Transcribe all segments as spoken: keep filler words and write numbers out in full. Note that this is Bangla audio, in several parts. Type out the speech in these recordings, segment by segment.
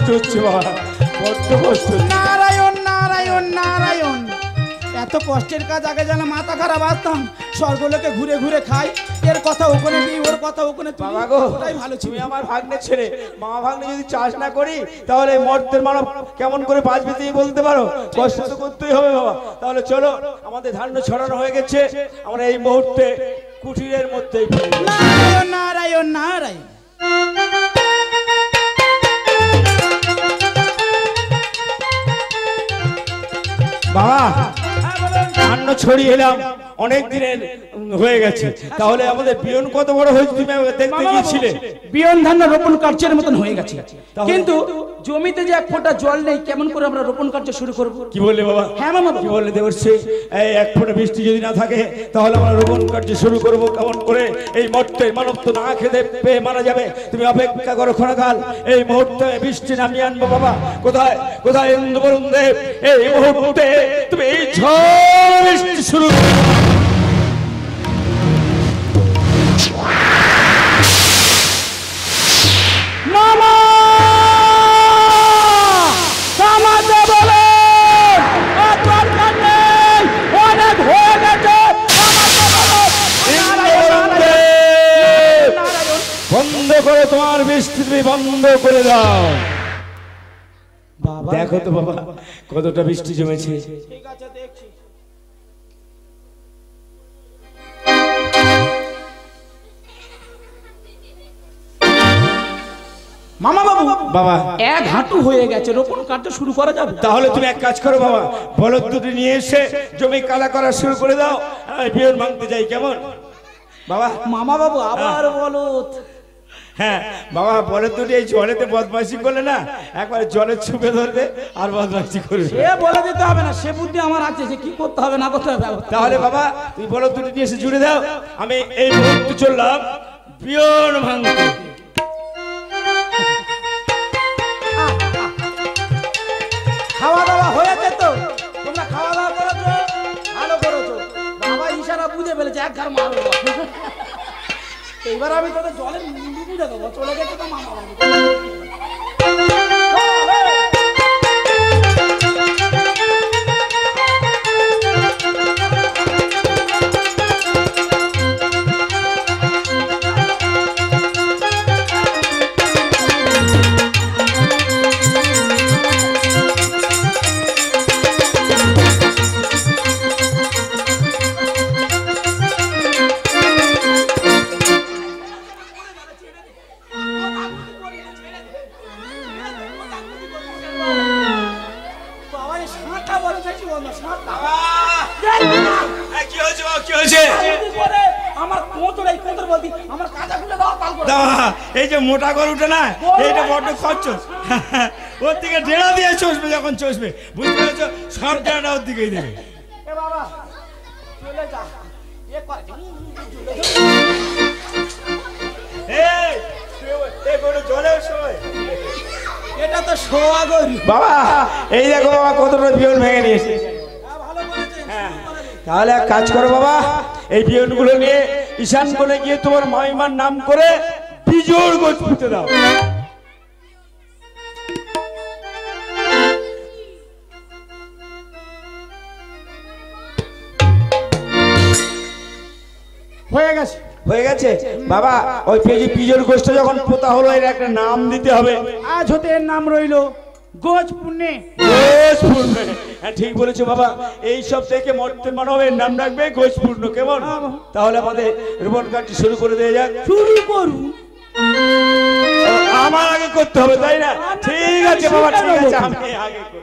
হচ্ছে বাবা, বড্ড কষ্ট হচ্ছে। নারায়ণ নারায়ণ নারায়ণ, এত কষ্টের কাজ আগে যেন মাথা খারাপ আসতাম, স্বর্গলোকে ঘুরে ঘুরে খাই, এর কথা ওখানে দিই, ওর কথা ওখানে তুলি। বাবা গো, ওটাই ভালো ছিল। তুমি আমার ভাগ্নে ছেলে, মামা ভাগ্নে যদি চাষ না করি তাহলে মর্তের মানব কেমন করে বাঁচবে তুমি বলতে পারো? কষ্ট তো করতেই হবে বাবা। তাহলে চলো, আমাদের ধান্য ছড়ানো হয়ে গেছে, আমরা এই মুহূর্তে কুটিরের মধ্যেই। নারায়ণ নারায়ণ নারায়ণ। বাবা, ধান্য ছড়িয়ে এলাম, অনেক দিনের হয়ে গেছে, তাহলে আমাদের বিয়ন কত বড় হয়েছে তুমি দেখতে গিয়েছিলে? বিয়ন ধান্য রোপণ কার্যের মতন হয়ে গেছে, কিন্তু জমিতে যে এক ফোঁটা জল নেই, কেমন করে আমরা রোপণ কার্য শুরু করব? কি বললে বাবা? হ্যাঁ মামা, কি বললে দেবর্ষি? এই এক ফোঁটা বৃষ্টি যদি না থাকে তাহলে আমরা রোপণ কার্য শুরু করব কেমন করে? এই মুহূর্তে মানব তো না খেতে পেয়ে মারা যাবে, তুমি অপেক্ষা করো ক্ষণকাল, এই মুহূর্তে বৃষ্টি নামিয়ে আনবো বাবা। কোথায় কোথায় ইন্দ্র বরুণ দেব? এই মুহূর্তে তুমি এই ঝড় বৃষ্টি শুরু করো। মামা কামাতে বলে দরকার নেই, অনেক হয়ে গেছে, বন্ধ করে তোমার বৃষ্টি তুমি বন্ধ করে দাও। দেখো তো বাবা কতটা বৃষ্টি জমেছে। ঠিক আছে দেখছি। মামা বাবু, বাবা এক হাঁটু হয়ে গেছে, রোপণ কার্য শুরু করা যাবে? তাহলে তুমি এক কাজ করো বাবা, বলদ দুটি নিয়ে এসে জমি কালা করা শুরু করে দাও, আমি বিয়ন ভাঙতে যাই, কেমন বাবা? মামা বাবু আবার বলদ। হ্যাঁ বাবা, বলদ দুটি এই জলেতে বদমাইশি করলে না, একবার জলে ছুপে ধরবে আর বদমাইশি করবে। সে বলে দিতে হবে না, সে বুদ্ধি আমার আছে, যে কি করতে হবে না করতে হবে। তাহলে বাবা তুমি বলদ দুটি নিয়ে এসে জুড়ে দাও, আমি এই মুহূর্তে চললাম বিয়ন ভাঙতে। খাওয়া দাওয়া হয়েছে তো? তোমরা খাওয়া দাওয়া করেছো? ভালো করেছো, বাবা ইশারা বুঝে ফেলেছে, এক ঘর মারবো। এইবার আমি তোদের জলের মুন্ডু বুঝে দেবো, চলে গেছে তো মামা বাবু। এই যে মোটা গরু উঠে না, এইটা বড্ড খরচ, ওর দিকে ডেড়া দিয়ে চষবে, যখন চষবে বুঝতে পেরেছো, সব ডেড়াটা ওর দিকেই দেবে। এটা তো শোয়া গরু বাবা, এই দেখো বাবা কতটা বিয়ন ভেঙে নিয়েছে। তাহলে এক কাজ করো বাবা, এই বিয়ন গুলো নিয়ে ঈশান বলে গিয়ে তোমার মামিমার নাম করে বিজোড় গোছ পুঁতে দাও। হয়ে গেছে হয়ে গেছে বাবা, ওই বিজোড় গোছটা যখন পোতা হলো এর একটা নাম দিতে হবে। আজ হতে এর নাম রইলো গোছ পুণ্যে। গোছ পূর্ণে, হ্যাঁ ঠিক বলেছো বাবা, এই সব থেকে মর্তের মানবের নাম রাখবে গোছ পূর্ণ, কেমন? তাহলে আমাদের রোপণ কাজটি শুরু করে দেওয়া যাক। শুরু করুন, আমার আগে করতে হবে তাই না? ঠিক আছে বাবা, ঠিক আছে, আমি আগে করব।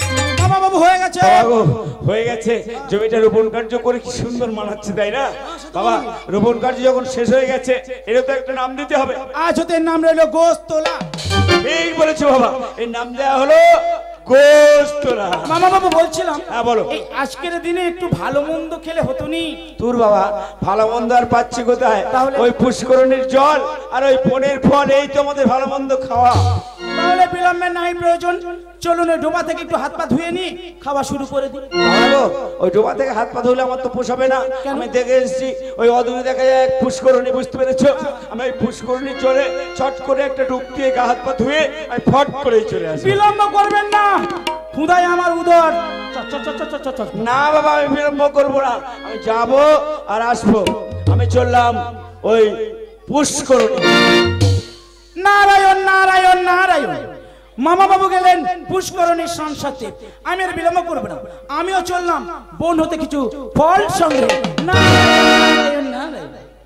হয়ে গেছে, জমিটা রোপণ কার্য করে কি সুন্দর মানাচ্ছে তাই না? বাবা রোপণ কার্য যখন শেষ হয়ে গেছে এর তো একটা নাম দিতে হবে। আজ হতে নাম রইলো গোস্তলা। ঠিক বলেছো বাবা, এই নাম দেয়া হলো গোস্তলা। মামা বাবু বলছিলাম, হ্যাঁ বলো। এই আজকের দিনে একটু ভালো মন্দ খেলে হতো নি? তোর বাবা ভালো মন্দ আর পাচ্ছি কোথায়? তাহলে? ওই পুষ্করণীর জল আর ওই বনের ফল, এই তো আমাদের ভালো মন্দ খাওয়া। তাহলে বিলম্বে নাই প্রয়োজন, চলুন ওই ডোবা থেকে একটু হাত পা ধুয়ে নি, খাওয়া শুরু করে দিই। বাবা, ওই ডোবা থেকে হাত পা ধুলে আমার তো পোষাবে না। আমি দেখে এসেছি ওই অদূরে দেখা যায় এক পুষ্করণী, বুঝতে পেরেছো? আমি ওই পুষ্করণী চলে ছট করে একটা ডুব দিয়ে গা হাত পা ধুয়ে আমি ফট করেই চলে আসি। বিলম্ব করবেন না, খুদাই আমার উদর। চ- চ- চ- চ- চ- চ- চ। না বাবা, আমি বিলম্ব করবো না, আমি যাবো আর আসবো। আমি চললাম ওই পুষ্করণী। নারায়ণ নারায়ণ নারায়ণ। মামা বাবু গেলেন পুষ্করণীর সংসারে, আমি আর বিলম্ব করবো না, আমিও চললাম বন হতে কিছু ফল সঙ্গে। নারায়ণ নারায়ণ।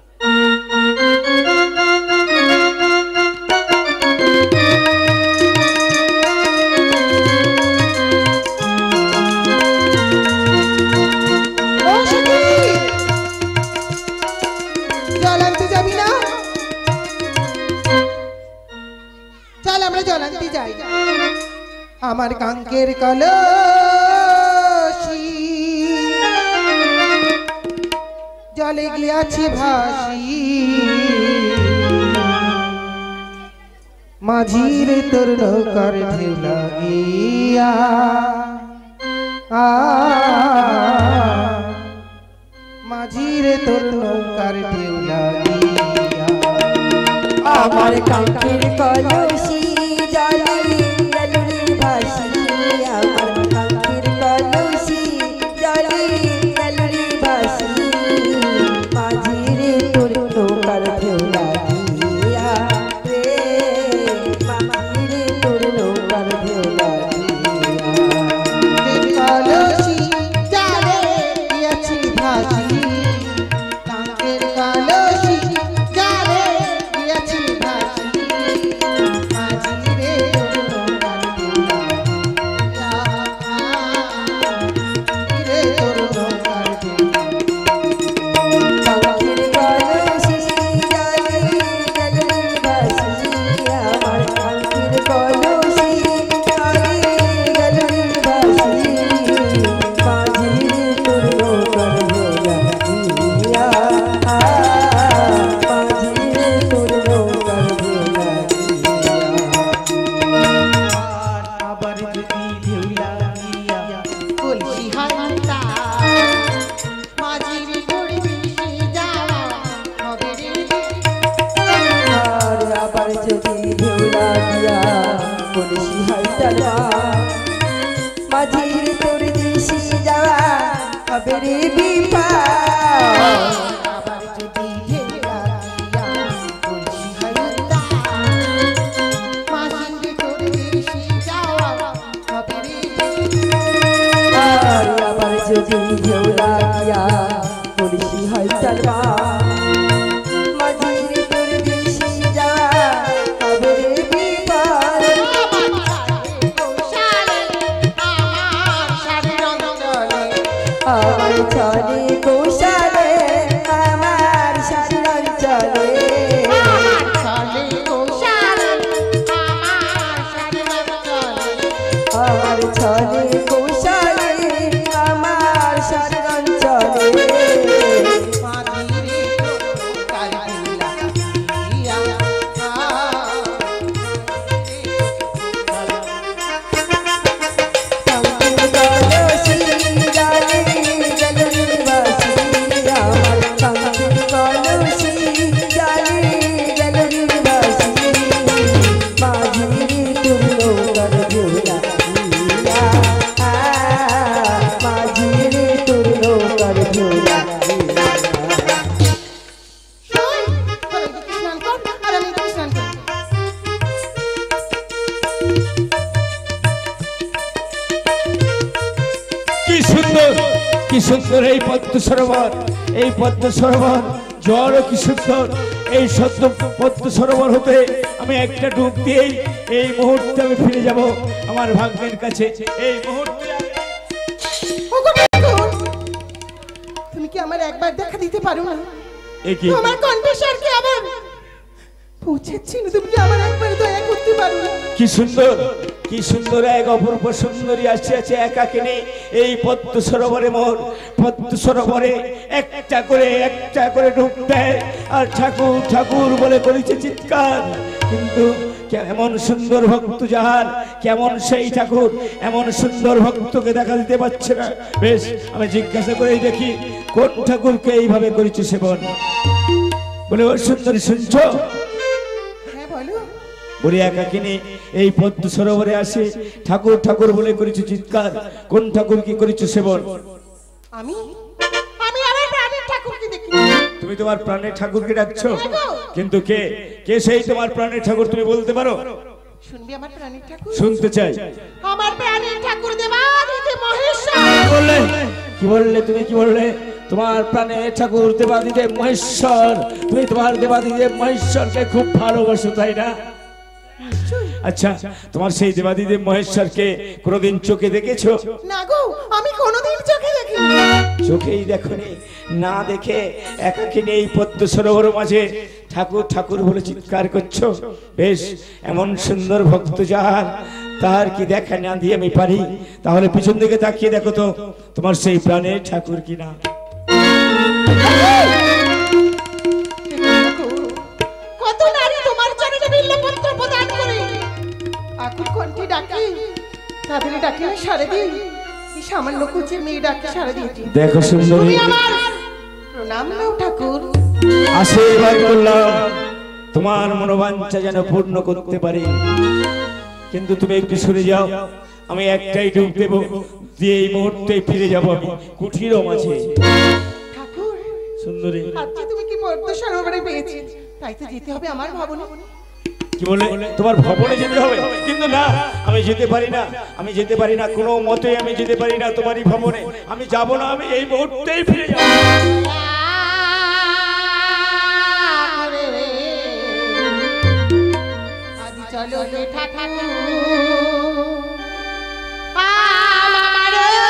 জল আনতে যাবি না? চল আমরা জল আনতে যাই। আমার কাঙ্কের কলসি জলে গিয়াছে ভাসি, মাঝির তোর নৌকার ঢেউ লাগিয়া আ মাঝিরে তোর নৌকার ঢেউ লাগিয়া। আমার কাঙ্কের কলসি জলে গেলুরি ভাসি, আমার কাঙ্কের কলসি জলে গেলুরি ভাসি, মাঝিরে তোর নৌকার ঢেউ লাগিয়া রে, মাঝিরে তোর নৌকার ঢেউ লাগিয়া। কলসি জলে গিয়াছে ভাসি, কাঙ্কের কলসি জলে গিয়াছে ভাসি, মাঝিরে তোর নৌকার ঢেউ লাগিয়া, মাঝিরে তোর নৌকার ঢেউ কাঙ্কের কলসি জলে গেলুরি ভাসি, আমার কাঙ্কের কলসি জলে গেলুরি ভাসি, মাঝিরে তোর নৌকার ঢেউ লাগিয়া, মাঝিরে তোর নৌকার ঢেউ লাগিয়া। আবার যদি ঢেউ লাগিয়া কলসি হান্তা, মাঝির পড়বি সে যাওয়া হবে রে। আর আবার যদি ঢেউ লাগিয়া কলসি হাইতালা, মাঝির তোর দিশি যাওয়া হবে রে বিপদ। আবার যদি ঢেউ লাগিয়া কলসি হান্তা, মাঝির পড়বি সে যাওয়া হবে রে। আর আবার যদি ঢেউ লাগিয়া কলসি হাইতালা, মাঝির তোর দিশি যাওয়া হবে রে বিপদ। আমার চলে কৌশলে আমার শাড়ি অঞ্চলে, আমার চলে কৌশলে আমার শাড়ি অঞ্চলে, কাঙ্কের কলসি জলে গেলুরি ভাসি, আমার কাঙ্কের কলসি জলে গেলুরি ভাসি, মাঝিরে তোর নৌকার ঢেউ লাগিয়া, মাঝিরে তোর নৌকার ঢেউ লাগিয়া। কি সুন্দর, কি সুন্দর এই পদ্ম সরোবর, এই পদ্ম সরোবর জল কি সুন্দর। এই সত্য পদ্ম সরোবর হতে আমি একটা ডুব দিয়েই এই মুহূর্তে আমি ফিরে যাব আমার ভাগ্যের কাছে। এই মুহূর্তে তুমি তুমি কি আমার একবার দেখা দিতে পারো না? এ কি তোমার কণ্ঠস্বর কি আবার পৌঁছাচ্ছি না, তুমি কি আমার একবার দয়া করতে পারো না? কি সুন্দর, কি সুন্দর এক অপূর্ব সুন্দরী আসিয়াছে একাকিনী এই পদ্ম সরোবরে। মোর পদ্ম সরোবরে একটা করে একটা করে ডুব দেয় আর ঠাকুর ঠাকুর বলে করেছে চিৎকার। কিন্তু কেমন সুন্দর ভক্ত যাহার, কেমন সেই ঠাকুর, এমন সুন্দর ভক্তকে দেখা দিতে পারছে না। বেশ, আমি জিজ্ঞাসা করেই দেখি কোন ঠাকুরকে এইভাবে করেছে সেবন। বলে ও সুন্দরী শুনছো? হ্যাঁ বলো। বলি একাকিনী এই পদ্ম সরোবরে আসে ঠাকুর ঠাকুর বলে করেছে চিৎকার, কোন ঠাকুর কি করেছে সেবন? আমি আমি আমার প্রাণের ঠাকুরকে দেখি। তুমি তোমার প্রাণের ঠাকুরকে ডাকছো, কিন্তু কে কে সেই তোমার প্রাণের ঠাকুর তুমি বলতে পারো? শুনবি আমার প্রাণের ঠাকুর? শুনতে চাই। আমার প্রাণের ঠাকুর দেবাদিদেব মহেশ্বর। কি বললে? কি বললে তুমি? কি বললে? তোমার প্রাণের ঠাকুর দেবাদিদেব মহেশ্বর। তুমি তোমার দেবাদিদেব মহেশ্বরকে খুব ভালোবাসো, তাই না? আচ্ছা, তোমার সেই দেবাদিদেব মহেশ্বরকে কোনোদিন চোখে দেখেছো? না গো, আমি কোনোদিন চোখে দেখিনি। চোখেই দেখনি, না দেখে একাকিনী এই পদ্ম সরোবর মাঝে ঠাকুর ঠাকুর বলে চিৎকার করছো। বেশ, এমন সুন্দর ভক্ত যার, তার কি দেখা না দিয়ে আমি পারি? তাহলে পিছন দিকে তাকিয়ে দেখো তো তোমার সেই প্রাণের ঠাকুর কিনা। কত নারী তোমার চরণে বিল্বপত্র প্রদান করে আকুল কণ্ঠে ডাকে, তাদের ডাকে আমি সাড়া দিই। এই সামান্য কুচের মেয়ে ডাকে সাড়া দিয়েছি। দেখো সুন্দরী, তুমি আমার প্রণাম নাও ঠাকুর। আশীর্বাদ করলাম তোমার মনোবাঞ্ছা যেন পূর্ণ করতে পারি। কিন্তু তুমি একটু সরে যাও, আমি একটাই ডুব দেব, দিয়ে এই মুহূর্তে ফিরে যাবো আমি কুঠির মাঝে। ঠাকুর সুন্দরী, আজকে তুমি কি পদ্ম সরোবরে পেয়েছি, তাই তো যেতে হবে আমার ভবনে। কি বলে? তোমার ভবনে যেতে হবে? কিন্তু না, আমি যেতে পারি না, আমি যেতে পারি না, কোনো মতে আমি যেতে পারি না তোমারই ভবনে। আমি যাব না, আমি এই মুহূর্তেই ফিরে যাব। আজ চলো রে ঠাকুর আমার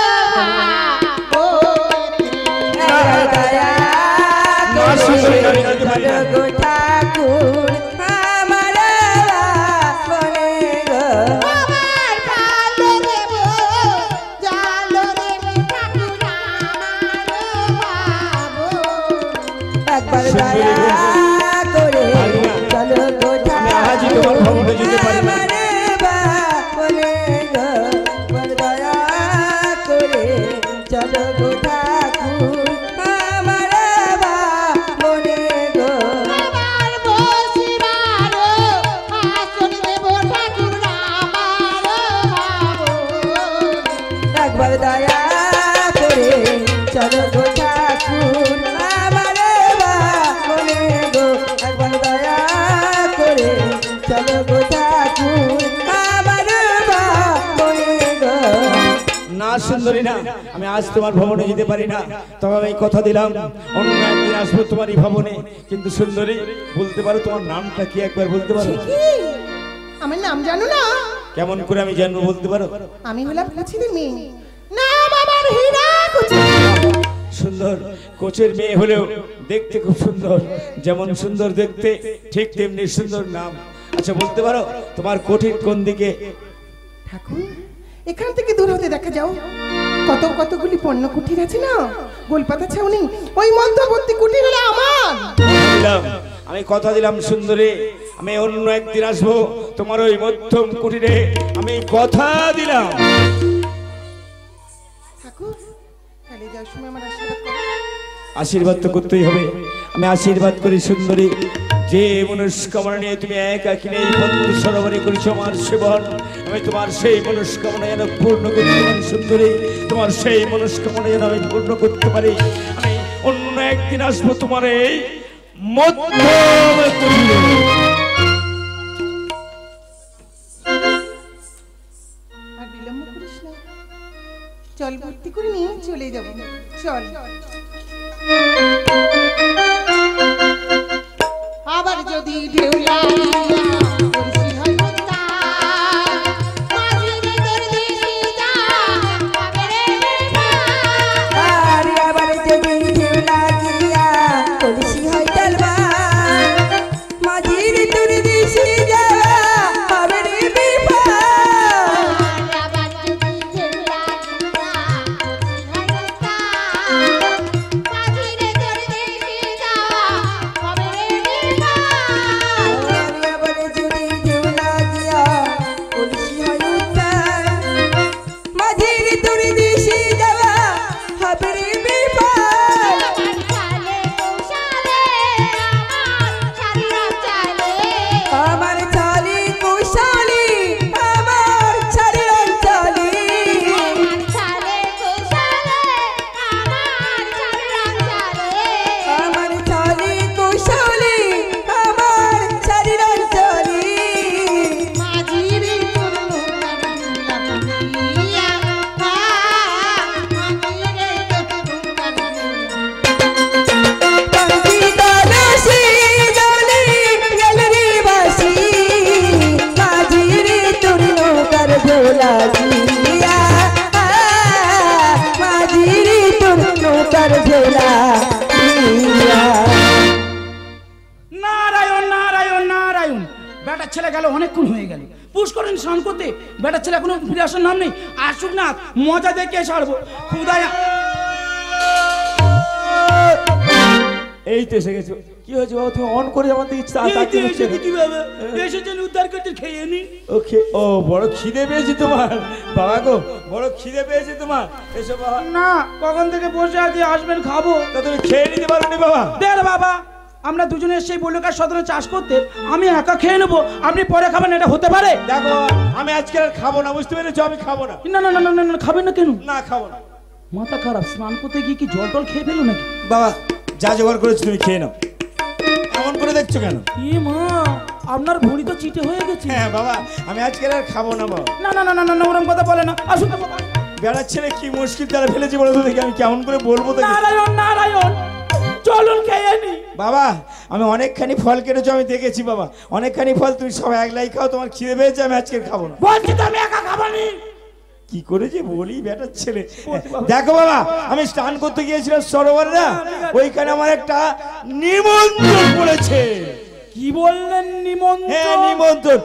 না, সুন্দরী, আমি যেতে পারি না। ঠাকুর আমার বনে গো, আমার ভালো দেব জালো রে ঠাকুর আমার বাবু। একবার দয়া করে চলো গো আমি আজই তোমার ভবনে যেতে পারি না। বনে গো, একবার দয়া করে চলো গো ঠাকুর আমার বনে গো। আমার বসিবার আসন দেব ঠাকুর আমার বাবু। একবার দয়া করে চলো গো ঠাকুর আমার বনে গো, একবার দয়া করে চলো গো ঠাকুর আমার বনে গো। না সুন্দরী, না, আমি আজ তোমার ভবনে যেতে পারি না। তবে আমি কথা দিলাম অন্য একদিন আসবো তোমারই ভবনে। কিন্তু সুন্দরী, বলতে পারো তোমার নামটা কি? একবার বলতে পারো? কি আমার নাম জানো না? কেমন করে আমি জানবো, বলতে পারো? আমি হলাম কুচির মেয়ে, নাম আমার হীরা কুচি। সুন্দর কোচের মেয়ে হলেও দেখতে খুব সুন্দর। যেমন সুন্দর দেখতে, ঠিক তেমনি সুন্দর নাম। আচ্ছা, বলতে পারো তোমার কোঠির কোন দিকে? ঠাকুর, এখান থেকে দূর হতে দেখা যাও কত কতগুলি পণ্য কুটির আছে না, গোলপাতা ছাউনি, ওই মধ্যবর্তী কুটির হলো আমার। দিলাম, আমি কথা দিলাম সুন্দরী, আমি অন্য একদিন আসবো তোমার ওই মধ্যম কুটিরে, আমি কথা দিলাম। ঠাকুর, চলে যাওয়ার সময় আমার আশীর্বাদ করো। আশীর্বাদ তো করতেই হবে। আমি আশীর্বাদ করি সুন্দরী, যে মনস্কামনা নিয়ে তুমি একাকিনী এই পদ্ম সরোবরে করেছো আমার সেবন, আমি তোমার সেই মনস্কামনা যেন পূর্ণ করতে পারি সুন্দরী। তোমার সেই মনস্কামনা যেন আমি পূর্ণ করতে পারি। আমি অন্য একদিন আসবো তোমার এই মধ্যম কুটিরে। আর বিলম্ব করিস না, চল ভর্তি করে নিয়ে চলে যাবো। চল। আবার যদি ঢেউ লাগিয়া বলছি হয় উত্তাল, মাঝিরে দরবেশি যা, আগরে বা। আর আবার যদি ঢেউ স্নান করতে, বেটার ছেলে এখনো ফিরে আসার নাম নেই। আসুক না, মজা দেখে ছাড়বো। খুদায় এই তো এসে গেছো। কি হয়েছে বাবা, তুমি অন করে আমার দিকে এসেছেন উদ্ধার করতে, খেয়ে নি। ওকে, ও বড় খিদে পেয়েছে তোমার বাবা গো, বড় খিদে পেয়েছে তোমার। এসো বাবা। না, কখন থেকে বসে আছি, আসবেন খাবো। তা তুমি খেয়ে নিতে পারো নি বাবা? দেখ বাবা, আমরা দুজনে সেই বলুকার সদনে চাষ করতে, আমি একা খেয়ে নেবো, আপনি পরে খাবেন, এটা হতে পারে? দেখো আমি আজকে আর খাবো না, বুঝতে পেরেছো? আমি খাবো না। না না না না না, খাবেন না কেন? না খাবো না। মাথা খারাপ, স্নান করতে গিয়ে কি জল টল খেয়ে ফেলো নাকি? বাবা যা জোগাড় করেছো তুমি খেয়ে নাও। এমন করে দেখছো কেন? ই মা, আপনার ভুঁড়ি তো চিটে হয়ে গেছে। হ্যাঁ বাবা, আমি আজকে আর খাবো না বাবা। না না না না না, ওরকম কথা বলে না। আসুন না বাবা। বেড়ার ছেলে কি মুশকিল তারা ফেলেছি বলো তো দেখি, আমি কেমন করে বলবো তো? নারায়ণ নারায়ণ, চলুন খেয়ে নি। বাবা আমি অনেকখানি ফল কেটেছো, আমি দেখেছি বাবা, অনেকখানি ফল। তুমি সব একলাই খাও, তোমার খিদে পেয়েছে, আমি আজকে খাবো না। বলছি তো আমি একা খাবো নি। কি করে যে বলি বেটার ছেলে। দেখো বাবা, আমি স্নান করতে গিয়েছিলাম সরোবরে না, ওইখানে আমার একটা নিমন্ত্রণ পড়েছে। কি বললেন নিমন্ত্রণ? হ্যাঁ নিমন্ত্রণ।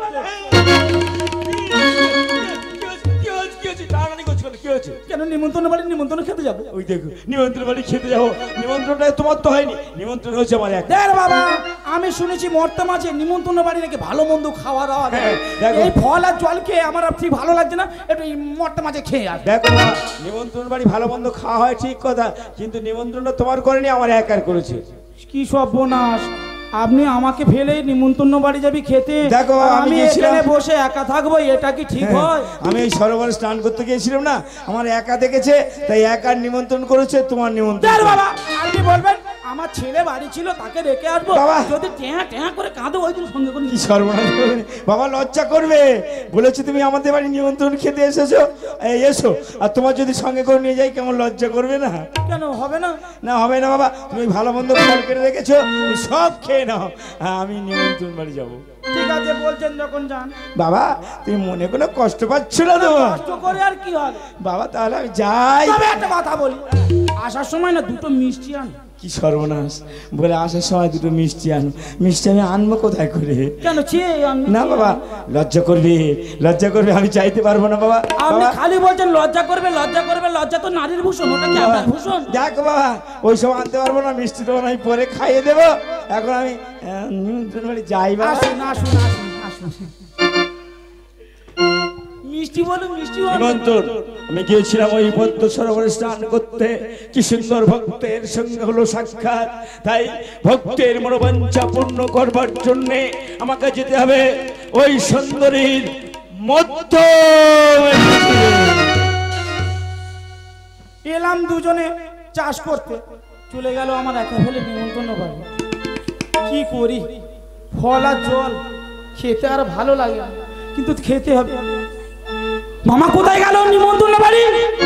কেন নিমন্ত্রণ বাড়ি নিমন্ত্রণ খেতে যাবো? ওই দেখো নিমন্ত্রণ বাড়ি খেতে যাবো, নিমন্ত্রণটা তোমার তো হয়নি, নিমন্ত্রণ হচ্ছে আমার এক। দেখ বাবা, আমি শুনেছি মর্তা মাঝে নিমন্ত্রণ বাড়ি নাকি ভালো মন্দ খাওয়া দাওয়া দেয়। হ্যাঁ, দেখো। এই ফল আর জল খেয়ে আমার আর ঠিক ভালো লাগছে না, একটু এই মর্তা মাঝে খেয়ে আস। দেখো বাবা, নিমন্ত্রণ বাড়ি ভালো মন্দ খাওয়া হয় ঠিক কথা, কিন্তু নিমন্ত্রণটা তোমার করেনি, আমার একার করেছে। কি সর্বনাশ, আপনি আমাকে ফেলে নিমন্ত্রণ বাড়ি যাবি খেতে, দেখো, আর আমি আমি গিয়েছিলাম। এখানে বসে একা থাকবো, এটা কি ঠিক হ্যাঁ, হয়? আমি এই সরোবরে স্নান করতে গিয়েছিলাম না, আমার একা দেখেছে, তাই একার নিমন্ত্রণ করেছে, তোমার নিমন্ত্রণ দেখ করেনি। বাবা, আপনি বলবেন আমার ছেলে বাড়ি ছিল তাকে রেখে আসবো, বাবা। যদি ট্যাঁ ট্যাঁ করে কাঁদো ওই দিন সঙ্গে করে কি সর্বনাশ করবে। বাবা লজ্জা করবে, বলেছি তুমি আমাদের বাড়ি নিমন্ত্রণ খেতে এসেছো, এই এসো, আর তোমার যদি সঙ্গে করে নিয়ে যাই কেমন লজ্জা করবে না? কেন হবে না? না হবে না বাবা, তুমি ভালো মন্দ ফল কেটে রেখেছো, তুমি সব খেয়ে নাও, হ্যাঁ, আমি নিমন্ত্রণ বাড়ি যাবো। ঠিক আছে বলছেন যখন যান। বাবা তুমি মনে কোনো কষ্ট পাচ্ছ না তো? কষ্ট করে আর কি হবে বাবা তাহলে আমি যাই। তবে একটা কথা বলি, আসার সময় না দুটো মিষ্টি আন। কি সর্বনাশ, বলে আসার সময় দুটো মিষ্টি আনো। মিষ্টি আমি আনবো কোথায় করে? কেন চেয়ে আন- না বাবা লজ্জা করবে, লজ্জা করবে, আমি চাইতে পারবো না বাবা। আপনি বাবা খালি বলছেন লজ্জা করবে লজ্জা করবে, লজ্জা তো নারীর ভূষণ, ওটা কি আপনার ভূষণ? দেখো বাবা, ওই সব আনতে পারবো না, মিষ্টি তোমার আমি পরে খাইয়ে দেবো, এখন আমি আহ, নিমন্ত্রণ বাড়ি যাই বাবা। আসুন আসুন আসুন আসুন। মিষ্টি বলো মিষ্টি বলো। নিমন্ত্রণ, আমি গিয়েছিলাম ওই পদ্ম সরোবরে স্নান করতে, কি সুন্দর ভক্তের সঙ্গে হলো সাক্ষাৎ, তাই ভক্তের মনোবাঞ্ছা পূর্ণ করবার জন্যে আমাকে যেতে হবে ওই সুন্দরীর মধ্য। এলাম দুজনে চাষ করতে, চলে গেল আমার একা ফেলে নিমন্ত্রণ বাড়ি। কি করি, ফল আর জল খেতে আর ভালো লাগে না, কিন্তু খেতে হবে। মামা কোথায় গেল নিমন্ত্রণ বাড়ি?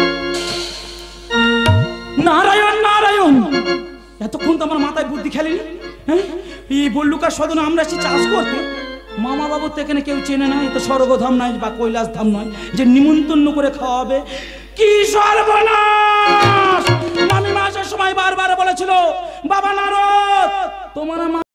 নারায়ণ নারায়ণ, এতক্ষণ তো আমার মাথায় বুদ্ধি খেলেনি। হ্যাঁ, এই বল্লুকার সদনে আমরা এসেছি চাষ করতে, মামা বাবুর তো এখানে কেউ চেনে না, এ তো স্বর্গধাম নয় বা কৈলাস ধাম নয় যে নিমন্ত্রণ করে খাওয়াবে। কি সর্বনাশ! মামি মাসের সময় বারবার বলেছিল, বাবা নারদ তোমার